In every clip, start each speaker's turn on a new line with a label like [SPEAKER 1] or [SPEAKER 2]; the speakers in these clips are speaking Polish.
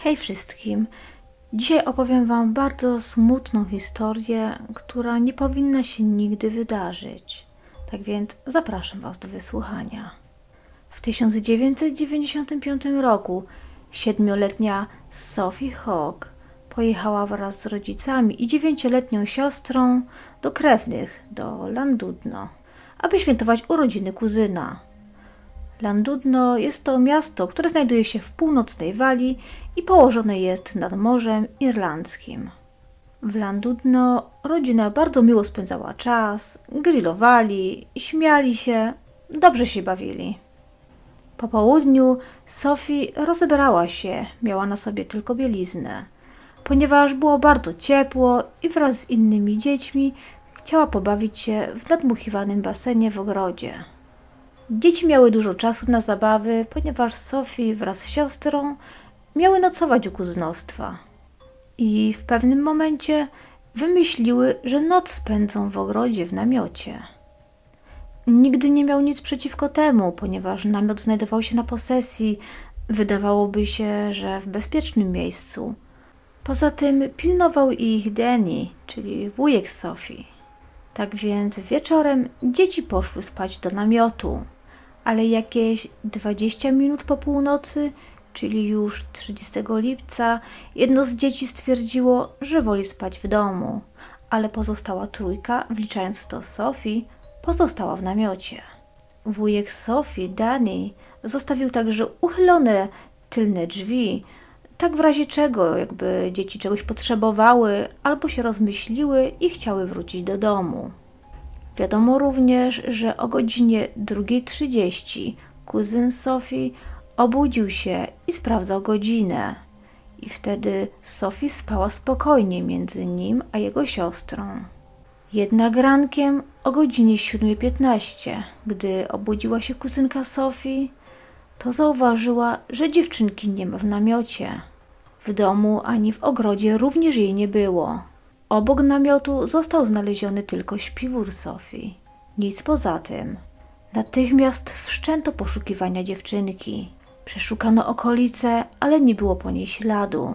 [SPEAKER 1] Hej wszystkim! Dzisiaj opowiem Wam bardzo smutną historię, która nie powinna się nigdy wydarzyć. Tak więc zapraszam Was do wysłuchania. W 1995 roku 7-letnia Sophie Hogg pojechała wraz z rodzicami i 9-letnią siostrą do krewnych, do Llandudno, aby świętować urodziny kuzyna. Llandudno jest to miasto, które znajduje się w północnej Walii i położone jest nad Morzem Irlandzkim. W Llandudno rodzina bardzo miło spędzała czas, grillowali, śmiali się, dobrze się bawili. Po południu Sophie rozebrała się, miała na sobie tylko bieliznę, ponieważ było bardzo ciepło i wraz z innymi dziećmi chciała pobawić się w nadmuchiwanym basenie w ogrodzie. Dzieci miały dużo czasu na zabawy, ponieważ Sophie wraz z siostrą miały nocować u kuzynostwa. I w pewnym momencie wymyśliły, że noc spędzą w ogrodzie w namiocie. Nigdy nie miał nic przeciwko temu, ponieważ namiot znajdował się na posesji, wydawałoby się, że w bezpiecznym miejscu. Poza tym pilnował ich Danny, czyli wujek Sophie. Tak więc wieczorem dzieci poszły spać do namiotu, ale jakieś 20 minut po północy, czyli już 30 lipca, jedno z dzieci stwierdziło, że woli spać w domu, ale pozostała trójka, wliczając w to Sophie, pozostała w namiocie. Wujek Sophie, Danny, zostawił także uchylone tylne drzwi, tak w razie czego, jakby dzieci czegoś potrzebowały albo się rozmyśliły i chciały wrócić do domu. Wiadomo również, że o godzinie 2:30 kuzyn Sophie obudził się i sprawdzał godzinę. I wtedy Sophie spała spokojnie między nim a jego siostrą. Jednak rankiem o godzinie 7:15, gdy obudziła się kuzynka Sophie, to zauważyła, że dziewczynki nie ma w namiocie. W domu ani w ogrodzie również jej nie było. Obok namiotu został znaleziony tylko śpiwór Sophie. Nic poza tym. Natychmiast wszczęto poszukiwania dziewczynki. Przeszukano okolice, ale nie było po niej śladu.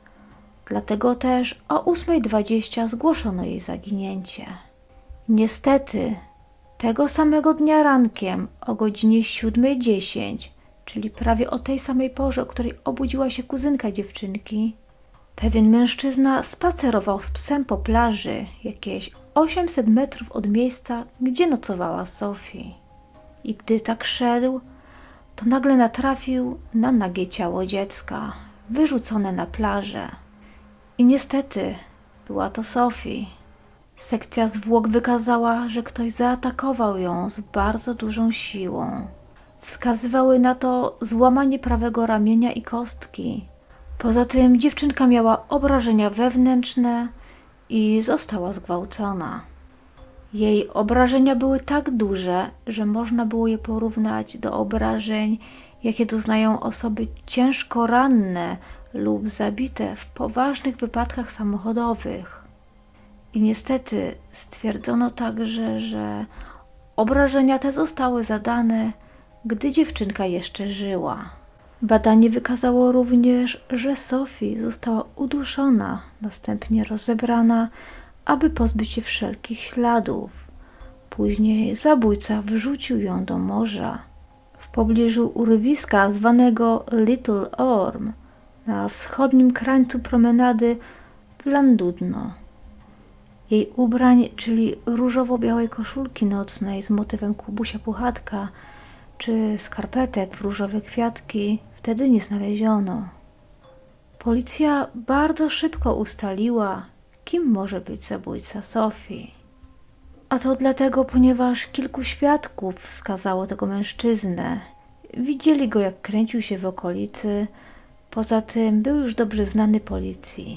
[SPEAKER 1] Dlatego też o 8:20 zgłoszono jej zaginięcie. Niestety, tego samego dnia rankiem o godzinie 7:10, czyli prawie o tej samej porze, o której obudziła się kuzynka dziewczynki, pewien mężczyzna spacerował z psem po plaży jakieś 800 metrów od miejsca, gdzie nocowała Sophie. I gdy tak szedł, to nagle natrafił na nagie ciało dziecka, wyrzucone na plażę. I niestety była to Sophie. Sekcja zwłok wykazała, że ktoś zaatakował ją z bardzo dużą siłą. Wskazywały na to złamanie prawego ramienia i kostki. Poza tym dziewczynka miała obrażenia wewnętrzne i została zgwałcona. Jej obrażenia były tak duże, że można było je porównać do obrażeń, jakie doznają osoby ciężko ranne lub zabite w poważnych wypadkach samochodowych. I niestety stwierdzono także, że obrażenia te zostały zadane, gdy dziewczynka jeszcze żyła. Badanie wykazało również, że Sophie została uduszona, następnie rozebrana, aby pozbyć się wszelkich śladów. Później zabójca wrzucił ją do morza. W pobliżu urwiska zwanego Little Orme, na wschodnim krańcu promenady w Llandudno. Jej ubrań, czyli różowo-białej koszulki nocnej z motywem kubusia puchatka, czy skarpetek w różowe kwiatki, wtedy nie znaleziono. Policja bardzo szybko ustaliła, kim może być zabójca Sophie. A to dlatego, ponieważ kilku świadków wskazało tego mężczyznę. Widzieli go, jak kręcił się w okolicy. Poza tym był już dobrze znany policji.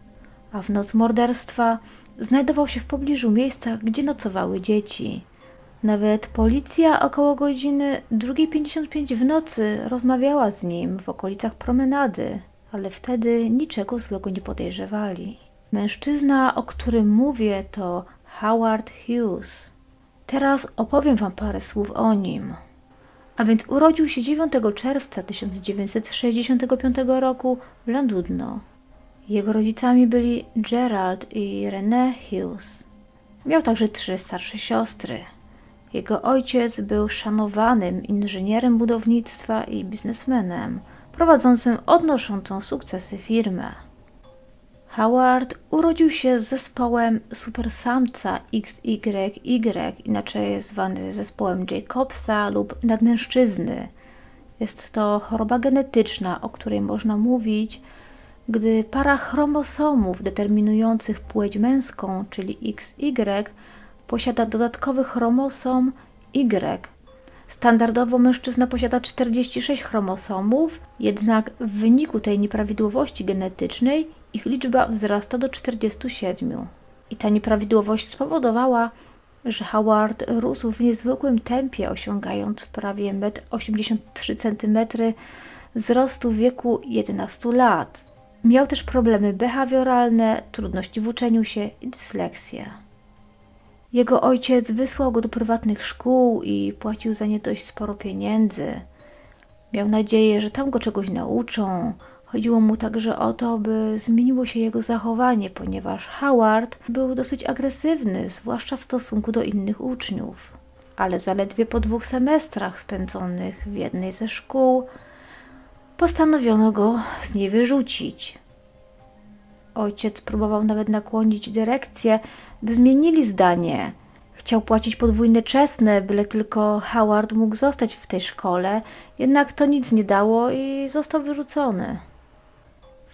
[SPEAKER 1] A w noc morderstwa znajdował się w pobliżu miejsca, gdzie nocowały dzieci. Nawet policja około godziny 2:55 w nocy rozmawiała z nim w okolicach promenady, ale wtedy niczego złego nie podejrzewali. Mężczyzna, o którym mówię, to Howard Hughes. Teraz opowiem Wam parę słów o nim. A więc urodził się 9 czerwca 1965 roku w Llandudno. Jego rodzicami byli Gerald i Renée Hughes. Miał także 3 starsze siostry. Jego ojciec był szanowanym inżynierem budownictwa i biznesmenem, prowadzącym odnoszącą sukcesy firmę. Howard urodził się z zespołem supersamca XYY, inaczej zwany zespołem Jacobsa lub nadmężczyzny. Jest to choroba genetyczna, o której można mówić, gdy para chromosomów determinujących płeć męską, czyli XY, posiada dodatkowy chromosom Y. Standardowo mężczyzna posiada 46 chromosomów, jednak w wyniku tej nieprawidłowości genetycznej ich liczba wzrasta do 47. I ta nieprawidłowość spowodowała, że Howard rósł w niezwykłym tempie, osiągając prawie 1,83 m wzrostu w wieku 11 lat. Miał też problemy behawioralne, trudności w uczeniu się i dysleksję. Jego ojciec wysłał go do prywatnych szkół i płacił za nie dość sporo pieniędzy. Miał nadzieję, że tam go czegoś nauczą. Chodziło mu także o to, by zmieniło się jego zachowanie, ponieważ Howard był dosyć agresywny, zwłaszcza w stosunku do innych uczniów. Ale zaledwie po 2 semestrach spędzonych w jednej ze szkół postanowiono go z niej wyrzucić. Ojciec próbował nawet nakłonić dyrekcję, by zmienili zdanie. Chciał płacić podwójne czesne, byle tylko Howard mógł zostać w tej szkole, jednak to nic nie dało i został wyrzucony. W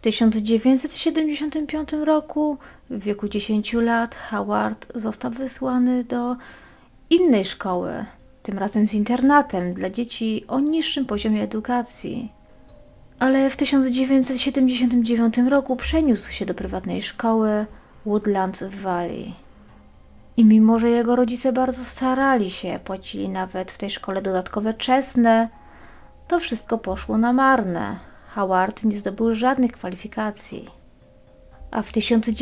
[SPEAKER 1] 1975 roku, w wieku 10 lat, Howard został wysłany do innej szkoły, tym razem z internatem dla dzieci o niższym poziomie edukacji. Ale w 1979 roku przeniósł się do prywatnej szkoły Woodlands w Walii. I mimo, że jego rodzice bardzo starali się, płacili nawet w tej szkole dodatkowe czesne, to wszystko poszło na marne. Howard nie zdobył żadnych kwalifikacji. A w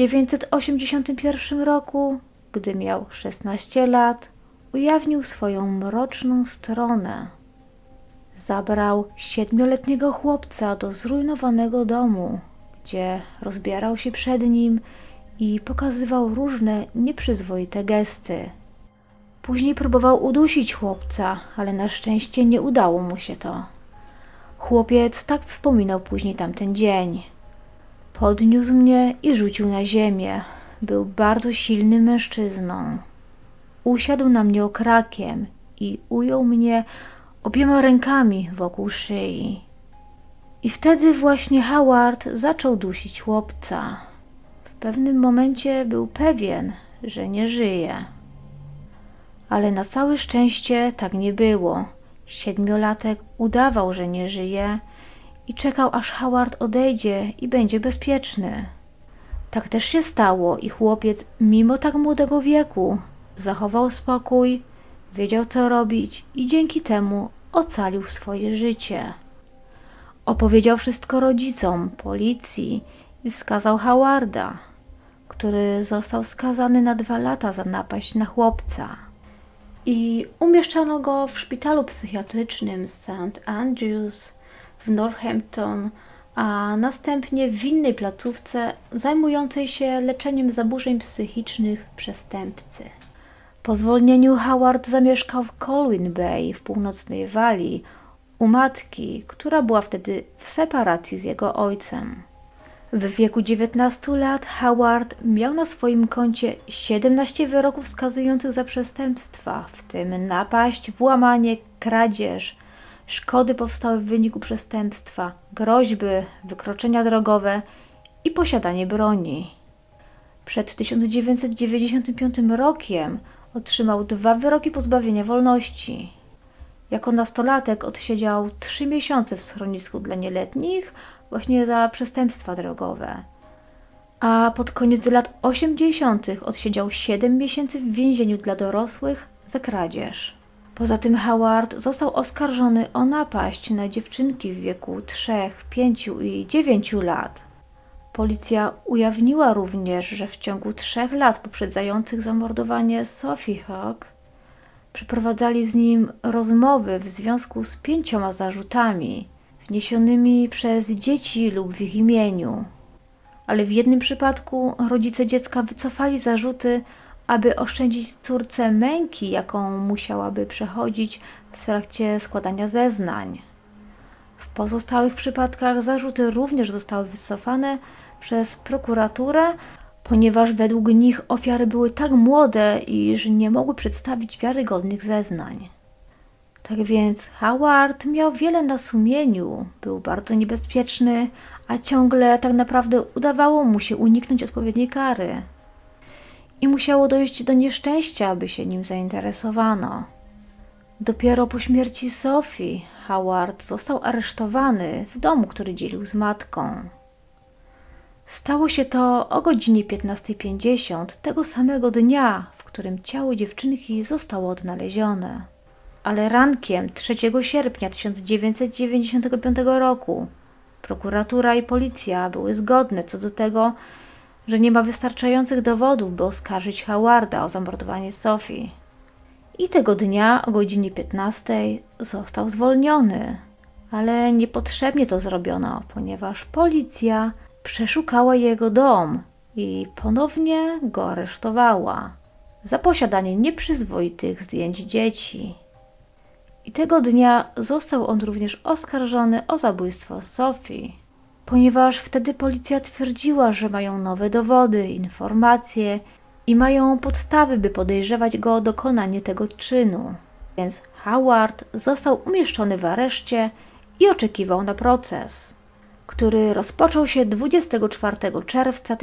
[SPEAKER 1] 1981 roku, gdy miał 16 lat, ujawnił swoją mroczną stronę. Zabrał 7-letniego chłopca do zrujnowanego domu, gdzie rozbierał się przed nim i pokazywał różne nieprzyzwoite gesty. Później próbował udusić chłopca, ale na szczęście nie udało mu się to. Chłopiec tak wspominał później tamten dzień. Podniósł mnie i rzucił na ziemię. Był bardzo silnym mężczyzną. Usiadł na mnie okrakiem i ujął mnie obiema rękami wokół szyi. I wtedy właśnie Howard zaczął dusić chłopca. W pewnym momencie był pewien, że nie żyje. Ale na całe szczęście tak nie było. 7-latek udawał, że nie żyje i czekał, aż Howard odejdzie i będzie bezpieczny. Tak też się stało i chłopiec, mimo tak młodego wieku, zachował spokój, wiedział co robić i dzięki temu ocalił swoje życie. Opowiedział wszystko rodzicom, policji i wskazał Howarda, który został skazany na 2 lata za napaść na chłopca. I umieszczono go w szpitalu psychiatrycznym St. Andrews w Northampton, a następnie w innej placówce zajmującej się leczeniem zaburzeń psychicznych przestępcy. Po zwolnieniu Howard zamieszkał w Colwyn Bay w północnej Walii u matki, która była wtedy w separacji z jego ojcem. W wieku 19 lat Howard miał na swoim koncie 17 wyroków skazujących za przestępstwa, w tym napaść, włamanie, kradzież, szkody powstałe w wyniku przestępstwa, groźby, wykroczenia drogowe i posiadanie broni. Przed 1995 rokiem otrzymał 2 wyroki pozbawienia wolności. Jako nastolatek odsiedział 3 miesiące w schronisku dla nieletnich właśnie za przestępstwa drogowe. A pod koniec lat 80. odsiedział 7 miesięcy w więzieniu dla dorosłych za kradzież. Poza tym Howard został oskarżony o napaść na dziewczynki w wieku 3, 5 i 9 lat. Policja ujawniła również, że w ciągu 3 lat poprzedzających zamordowanie Sophie Hogg Przeprowadzali z nim rozmowy w związku z 5 zarzutami wniesionymi przez dzieci lub w ich imieniu. Ale w jednym przypadku rodzice dziecka wycofali zarzuty, aby oszczędzić córce męki, jaką musiałaby przechodzić w trakcie składania zeznań. W pozostałych przypadkach zarzuty również zostały wycofane przez prokuraturę, ponieważ według nich ofiary były tak młode, iż nie mogły przedstawić wiarygodnych zeznań. Tak więc Howard miał wiele na sumieniu, był bardzo niebezpieczny, a ciągle tak naprawdę udawało mu się uniknąć odpowiedniej kary. I musiało dojść do nieszczęścia, aby się nim zainteresowano. Dopiero po śmierci Sophie Howard został aresztowany w domu, który dzielił z matką. Stało się to o godzinie 15:50 tego samego dnia, w którym ciało dziewczynki zostało odnalezione. Ale rankiem 3 sierpnia 1995 roku prokuratura i policja były zgodne co do tego, że nie ma wystarczających dowodów, by oskarżyć Howarda o zamordowanie Sophie. I tego dnia o godzinie 15 został zwolniony. Ale niepotrzebnie to zrobiono, ponieważ policja przeszukała jego dom i ponownie go aresztowała za posiadanie nieprzyzwoitych zdjęć dzieci. I tego dnia został on również oskarżony o zabójstwo Sophie, ponieważ wtedy policja twierdziła, że mają nowe dowody, informacje i mają podstawy, by podejrzewać go o dokonanie tego czynu. Więc Howard został umieszczony w areszcie i oczekiwał na proces, który rozpoczął się 24 czerwca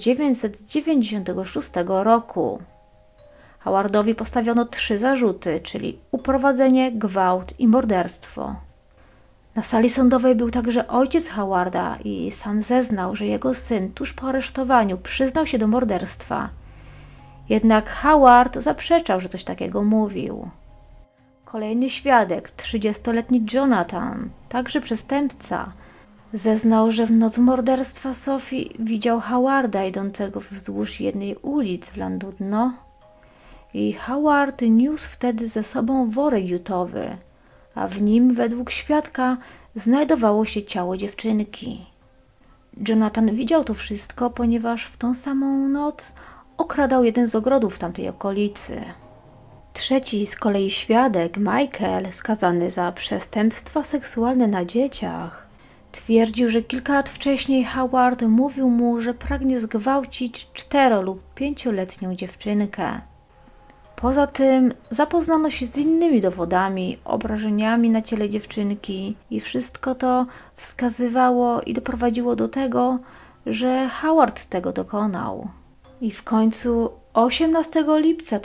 [SPEAKER 1] 1996 roku. Howardowi postawiono 3 zarzuty, czyli uprowadzenie, gwałt i morderstwo. Na sali sądowej był także ojciec Howarda i sam zeznał, że jego syn tuż po aresztowaniu przyznał się do morderstwa. Jednak Howard zaprzeczał, że coś takiego mówił. Kolejny świadek, 30-letni Jonathan, także przestępca, zeznał, że w noc morderstwa Sophie widział Howarda idącego wzdłuż jednej ulic w Llandudno i Howard niósł wtedy ze sobą worek jutowy, a w nim według świadka znajdowało się ciało dziewczynki. Jonathan widział to wszystko, ponieważ w tą samą noc okradał jeden z ogrodów w tamtej okolicy. Trzeci z kolei świadek, Michael, skazany za przestępstwa seksualne na dzieciach, twierdził, że kilka lat wcześniej Howard mówił mu, że pragnie zgwałcić 4- lub 5-letnią dziewczynkę. Poza tym zapoznano się z innymi dowodami, obrażeniami na ciele dziewczynki i wszystko to wskazywało i doprowadziło do tego, że Howard tego dokonał. I w końcu 18 lipca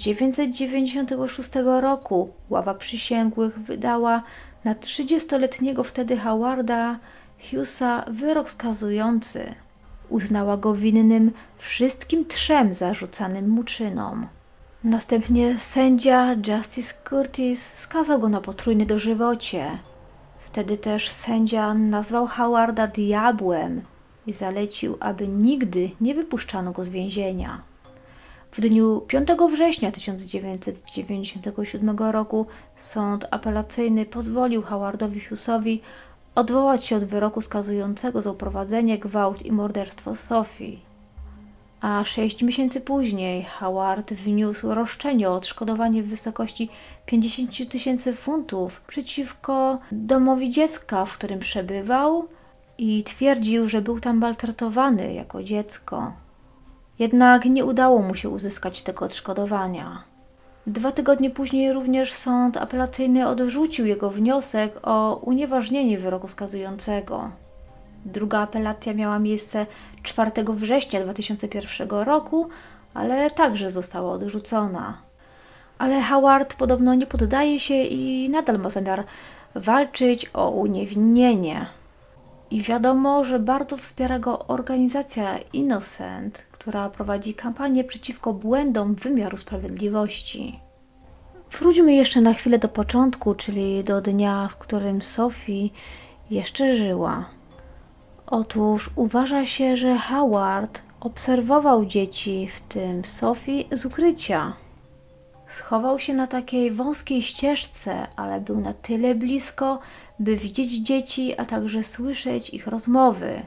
[SPEAKER 1] 1996 roku ława przysięgłych wydała na 30-letniego wtedy Howarda Hughesa wyrok skazujący. Uznała go winnym wszystkim 3 zarzucanym mu czynom. Następnie sędzia Justice Curtis skazał go na potrójne dożywocie. Wtedy też sędzia nazwał Howarda diabłem i zalecił, aby nigdy nie wypuszczano go z więzienia. W dniu 5 września 1997 roku sąd apelacyjny pozwolił Howardowi Hughesowi odwołać się od wyroku skazującego za uprowadzenie, gwałt i morderstwo Sophie. A 6 miesięcy później Howard wniósł roszczenie o odszkodowanie w wysokości 50 000 funtów przeciwko domowi dziecka, w którym przebywał i twierdził, że był tam maltretowany jako dziecko. Jednak nie udało mu się uzyskać tego odszkodowania. 2 tygodnie później również sąd apelacyjny odrzucił jego wniosek o unieważnienie wyroku skazującego. Druga apelacja miała miejsce 4 września 2001 roku, ale także została odrzucona. Ale Howard podobno nie poddaje się i nadal ma zamiar walczyć o uniewinnienie. I wiadomo, że bardzo wspiera go organizacja Innocent, która prowadzi kampanię przeciwko błędom wymiaru sprawiedliwości. Wróćmy jeszcze na chwilę do początku, czyli do dnia, w którym Sophie jeszcze żyła. Otóż uważa się, że Howard obserwował dzieci, w tym Sophie, z ukrycia. Schował się na takiej wąskiej ścieżce, ale był na tyle blisko, by widzieć dzieci, a także słyszeć ich rozmowy.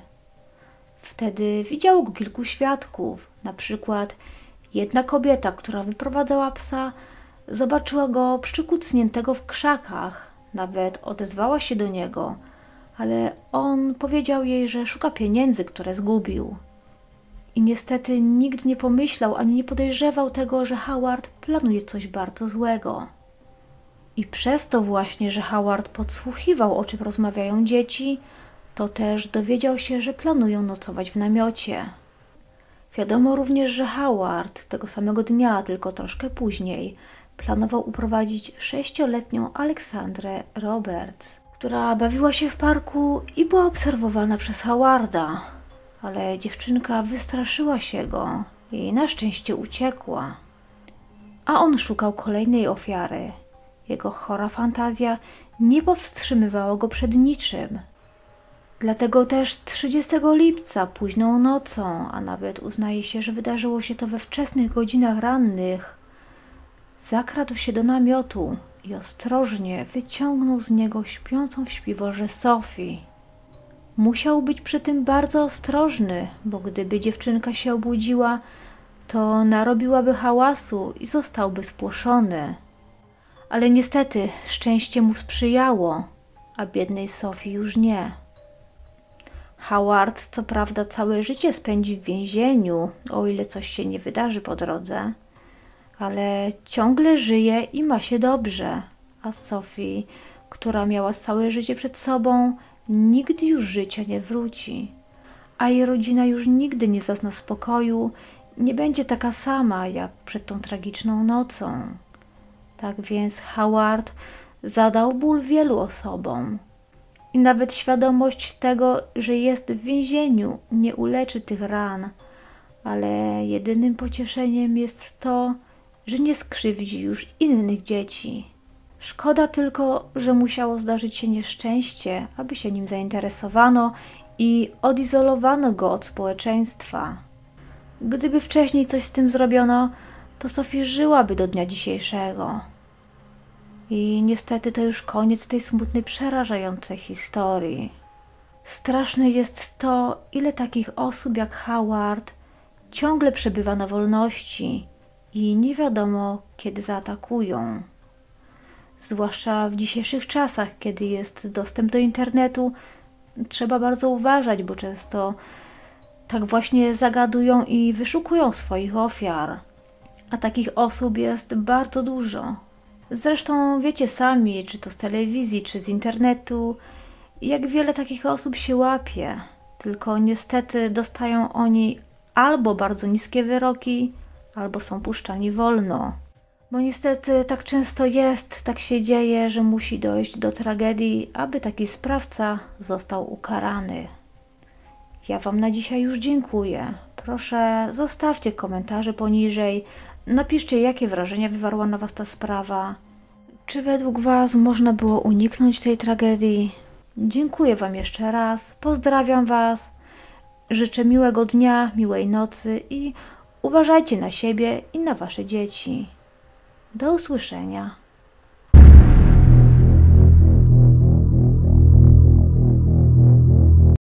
[SPEAKER 1] Wtedy widziało go kilku świadków, na przykład jedna kobieta, która wyprowadzała psa, zobaczyła go przykucniętego w krzakach, nawet odezwała się do niego, ale on powiedział jej, że szuka pieniędzy, które zgubił. I niestety nikt nie pomyślał ani nie podejrzewał tego, że Howard planuje coś bardzo złego. I przez to właśnie, że Howard podsłuchiwał, o czym rozmawiają dzieci, to też dowiedział się, że planują nocować w namiocie. Wiadomo również, że Howard tego samego dnia, tylko troszkę później, planował uprowadzić 6-letnią Aleksandrę Roberts, która bawiła się w parku i była obserwowana przez Howarda. Ale dziewczynka wystraszyła się go i na szczęście uciekła. A on szukał kolejnej ofiary. Jego chora fantazja nie powstrzymywała go przed niczym. Dlatego też 30 lipca późną nocą, a nawet uznaje się, że wydarzyło się to we wczesnych godzinach rannych, zakradł się do namiotu i ostrożnie wyciągnął z niego śpiącą w śpiworze Sophie. Musiał być przy tym bardzo ostrożny, bo gdyby dziewczynka się obudziła, to narobiłaby hałasu i zostałby spłoszony. Ale niestety szczęście mu sprzyjało, a biednej Sophie już nie. Howard co prawda całe życie spędzi w więzieniu, o ile coś się nie wydarzy po drodze, ale ciągle żyje i ma się dobrze, a Sophie, która miała całe życie przed sobą, nigdy już życia nie wróci, a jej rodzina już nigdy nie zazna spokoju, nie będzie taka sama jak przed tą tragiczną nocą. Tak więc Howard zadał ból wielu osobom. I nawet świadomość tego, że jest w więzieniu, nie uleczy tych ran, ale jedynym pocieszeniem jest to, że nie skrzywdzi już innych dzieci. Szkoda tylko, że musiało zdarzyć się nieszczęście, aby się nim zainteresowano i odizolowano go od społeczeństwa. Gdyby wcześniej coś z tym zrobiono, to Sophie żyłaby do dnia dzisiejszego. I niestety to już koniec tej smutnej, przerażającej historii. Straszne jest to, ile takich osób jak Howard ciągle przebywa na wolności i nie wiadomo, kiedy zaatakują. Zwłaszcza w dzisiejszych czasach, kiedy jest dostęp do internetu, trzeba bardzo uważać, bo często tak właśnie zagadują i wyszukują swoich ofiar. A takich osób jest bardzo dużo. Zresztą wiecie sami, czy to z telewizji, czy z internetu, jak wiele takich osób się łapie. Tylko niestety dostają oni albo bardzo niskie wyroki, albo są puszczani wolno. Bo niestety tak często jest, tak się dzieje, że musi dojść do tragedii, aby taki sprawca został ukarany. Ja Wam na dzisiaj już dziękuję. Proszę, zostawcie komentarze poniżej. Napiszcie, jakie wrażenia wywarła na Was ta sprawa. Czy według Was można było uniknąć tej tragedii? Dziękuję Wam jeszcze raz. Pozdrawiam Was. Życzę miłego dnia, miłej nocy i uważajcie na siebie i na Wasze dzieci. Do usłyszenia.